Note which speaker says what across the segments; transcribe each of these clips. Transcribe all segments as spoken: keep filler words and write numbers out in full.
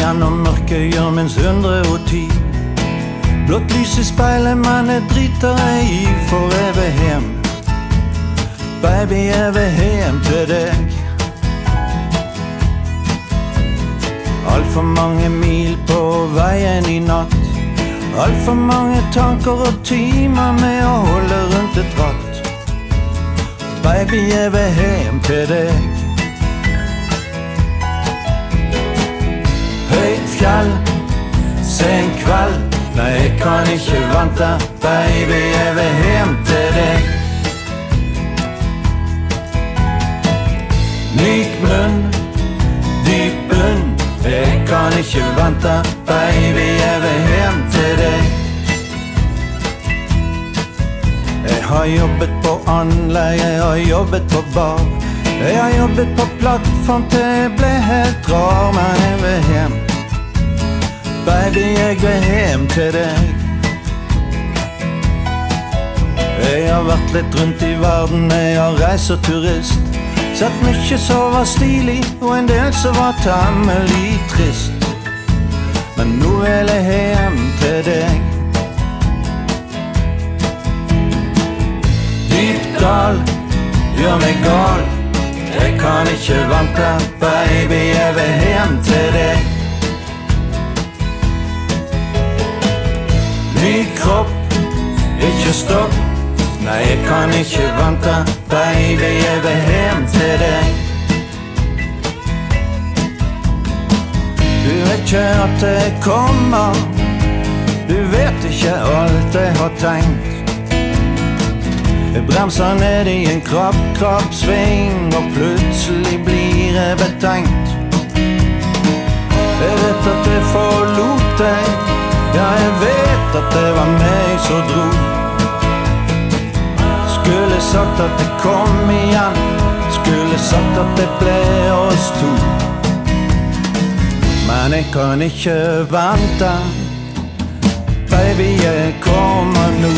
Speaker 1: gjennom mørket gjør minst hundre og ti. Blått lys i speilet, men jeg driter jeg i, for jeg vil hjem. Baby, jeg vil hjem til deg. Alt for mange mil på veien i natt. Alt for mange tanker og timer med å holde rundt et ratt. Baby, jeg vil hjem til deg. Høyt fjell, sen kveld. Nei, jeg kan ikke vente. Baby, jeg vil hjem til deg. Myk munn, dyp bunn. Jeg kan ikke vente. Baby, jeg vil hjem til deg. Jeg har jobbet på anlegg, jeg har jobbet på bar. Jeg har jobbet på plattform til jeg ble helt rar. Men jeg vil hjem. Baby, jeg vil hjem til deg. Jeg har vært litt rundt i verden, jeg har reist som turist. Sett mye som var stilig, og en del som var temmelig trist. Men nå vil jeg hjem til deg. Dypt dal, gjør meg gal. Jeg kan ikke vente, baby, jeg vil hjem til deg. Ny kropp, ikke stopp. Nei, jeg kan ikke vente, baby, jeg vil hjem til deg. Du vet ikke at jeg kommer. Du vet ikke alt jeg har tenkt. Jeg bremser ned i en krapp, krapp sving, og plutselig blir jeg betenkt. Jeg vet at jeg forlot deg. Ja, jeg vet at det var meg som dro. Skulle sagt at jeg kom igjen. Skulle sagt at det ble oss to. Men jeg kan ikke vente. Baby, jeg kommer nå.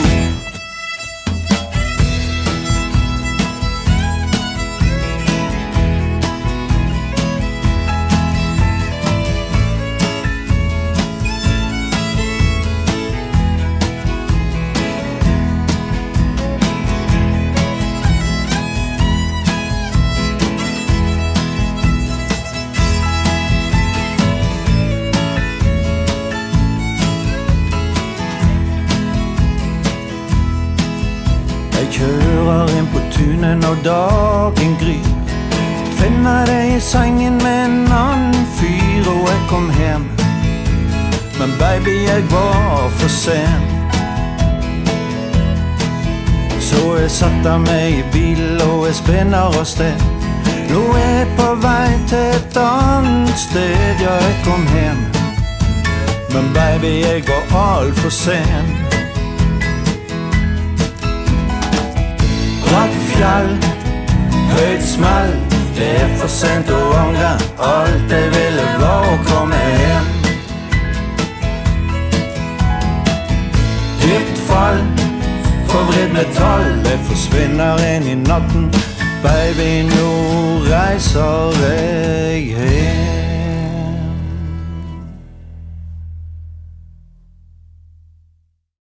Speaker 1: Jeg kjører inn på tunet når dagen gryr. Finner deg i sengen med en annen fyr, og jeg kom hjem. Men baby, jeg var for sen. Så jeg setter meg i bil, og jeg spinner av sted. Nå er jeg på vei til et annet sted. Ja, jeg kom hjem. Men baby, jeg var alt for sen. Bratt fjell, høyt smell. Det er for sent å angre. Alt jeg ville var å komme hjem. Dypt fall, forvridd metall. Det forsvinner inn i natten. Baby, nå reiser jeg hjem.